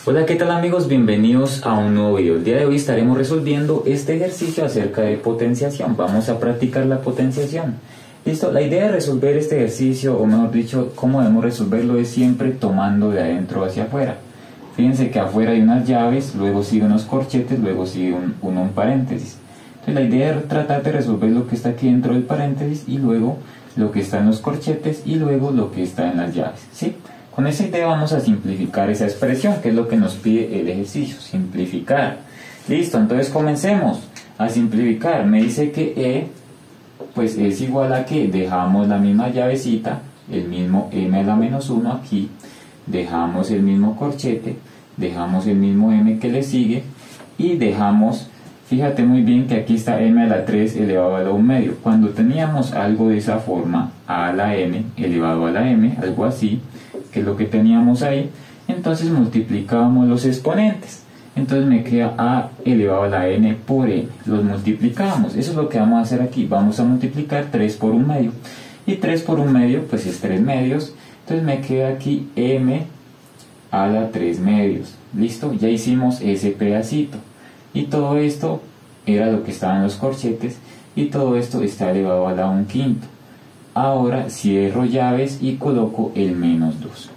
Hola, ¿qué tal amigos? Bienvenidos a un nuevo video. El día de hoy estaremos resolviendo este ejercicio acerca de potenciación. Vamos a practicar la potenciación. Listo, la idea de resolver este ejercicio, o mejor dicho, cómo debemos resolverlo, es siempre tomando de adentro hacia afuera. Fíjense que afuera hay unas llaves, luego sigue unos corchetes, luego sigue un paréntesis. Entonces la idea es tratar de resolver lo que está aquí dentro del paréntesis y luego lo que está en los corchetes y luego lo que está en las llaves, ¿sí? Con esa idea vamos a simplificar esa expresión, que es lo que nos pide el ejercicio, simplificar. Listo, entonces comencemos a simplificar. Me dice que E pues es igual a que dejamos la misma llavecita, el mismo m a la menos 1 aquí, dejamos el mismo corchete, dejamos el mismo m que le sigue y dejamos, fíjate muy bien que aquí está m a la 3 elevado a la 1 medio. Cuando teníamos algo de esa forma, a la n elevado a la m, algo así, que es lo que teníamos ahí, entonces multiplicábamos los exponentes. Entonces me queda a elevado a la n por n. Los multiplicamos. Eso es lo que vamos a hacer aquí. Vamos a multiplicar 3 por 1 medio. Y 3 por 1 medio pues es 3 medios. Entonces me queda aquí m a la 3 medios. ¿Listo? Ya hicimos ese pedacito. Y todo esto era lo que estaba en los corchetes. Y todo esto está elevado a la 1/5. Ahora cierro llaves y coloco el menos 2.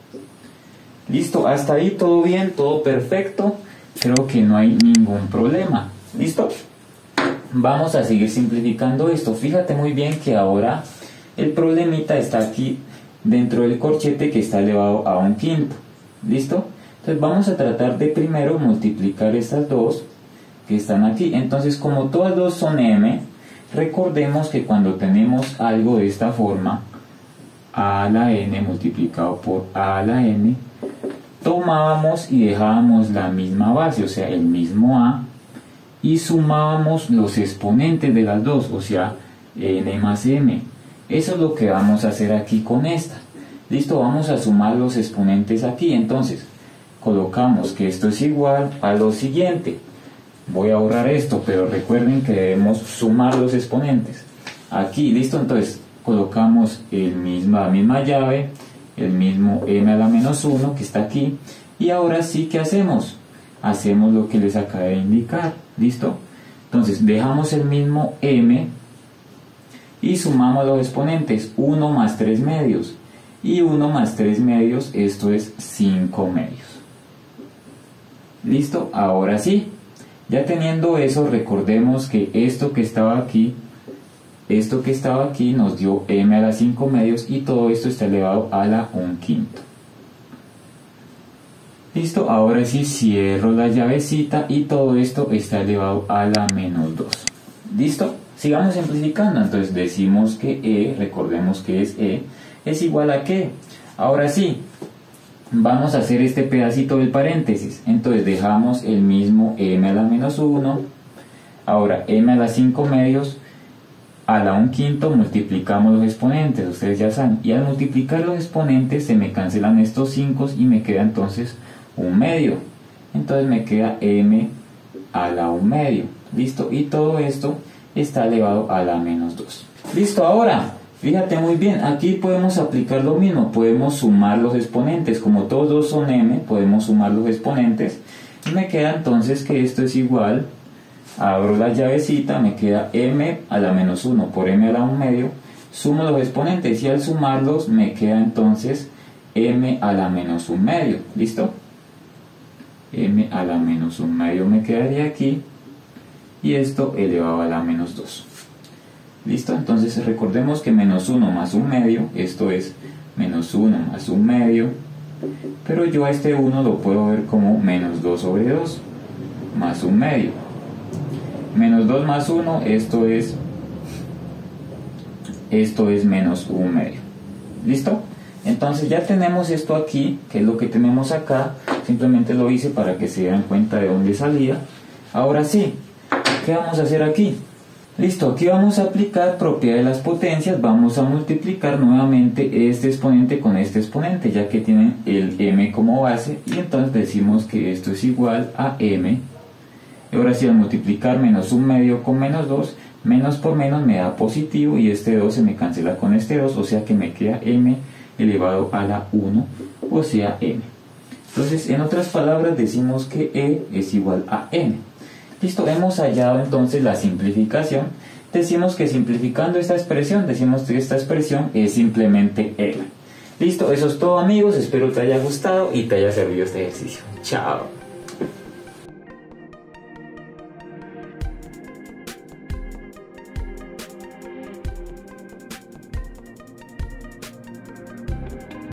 Listo, hasta ahí todo bien, todo perfecto. Creo que no hay ningún problema. ¿Listo? Vamos a seguir simplificando esto. Fíjate muy bien que ahora el problemita está aquí dentro del corchete que está elevado a 1/5. ¿Listo? Entonces vamos a tratar de primero multiplicar estas dos que están aquí. Entonces, como todas dos son m, recordemos que cuando tenemos algo de esta forma, a a la n multiplicado por a a la n, tomábamos y dejábamos la misma base, o sea, el mismo a, y sumábamos los exponentes de las dos, o sea, n más m. Eso es lo que vamos a hacer aquí con esta. Listo, vamos a sumar los exponentes aquí. Entonces, colocamos que esto es igual a lo siguiente. Voy a borrar esto, pero recuerden que debemos sumar los exponentes. Aquí, listo, entonces colocamos la misma llave, el mismo m a la menos 1 que está aquí. Y ahora sí, ¿qué hacemos? Hacemos lo que les acabé de indicar. ¿Listo? Entonces dejamos el mismo m y sumamos los exponentes. 1 más 3 medios. Y 1 más 3 medios, esto es 5 medios. ¿Listo? Ahora sí. Ya teniendo eso, recordemos que esto que estaba aquí nos dio m a la 5 medios y todo esto está elevado a la 1/5. Listo, ahora sí cierro la llavecita y todo esto está elevado a la menos 2. ¿Listo? Sigamos simplificando. Entonces decimos que e, recordemos que es e, es igual a ¿qué? Ahora sí, vamos a hacer este pedacito del paréntesis. Entonces dejamos el mismo m a la menos 1. Ahora m a la 5 medios a la 1/5 multiplicamos los exponentes, ustedes ya saben. Y al multiplicar los exponentes se me cancelan estos 5 y me queda entonces 1 medio. Entonces me queda m a la 1 medio. ¿Listo? Y todo esto está elevado a la menos 2. ¿Listo? Ahora, fíjate muy bien, aquí podemos aplicar lo mismo, podemos sumar los exponentes, como todos dos son m, podemos sumar los exponentes, y me queda entonces que esto es igual, abro la llavecita, me queda m a la menos 1 por m a la 1 medio, sumo los exponentes y al sumarlos me queda entonces m a la menos 1 medio, ¿listo? M a la menos 1 medio me quedaría aquí, y esto elevado a la menos 2. ¿Listo? Entonces recordemos que menos 1 más 1 medio, esto es menos 1 más 1 medio, pero yo a este 1 lo puedo ver como menos 2 sobre 2 más 1 medio. Menos 2 más 1, esto es menos 1 medio. ¿Listo? Entonces ya tenemos esto aquí, que es lo que tenemos acá, simplemente lo hice para que se dieran cuenta de dónde salía. Ahora sí, ¿qué vamos a hacer aquí? Listo, aquí vamos a aplicar propiedad de las potencias, vamos a multiplicar nuevamente este exponente con este exponente, ya que tienen el m como base, y entonces decimos que esto es igual a m. Y ahora sí, al multiplicar menos 1 medio con menos 2, menos por menos me da positivo, y este 2 se me cancela con este 2, o sea que me queda m elevado a la 1, o sea m. Entonces, en otras palabras, decimos que E es igual a N. Listo, hemos hallado entonces la simplificación. Decimos que simplificando esta expresión, decimos que esta expresión es simplemente L. Listo, eso es todo, amigos. Espero te haya gustado y te haya servido este ejercicio. Chao.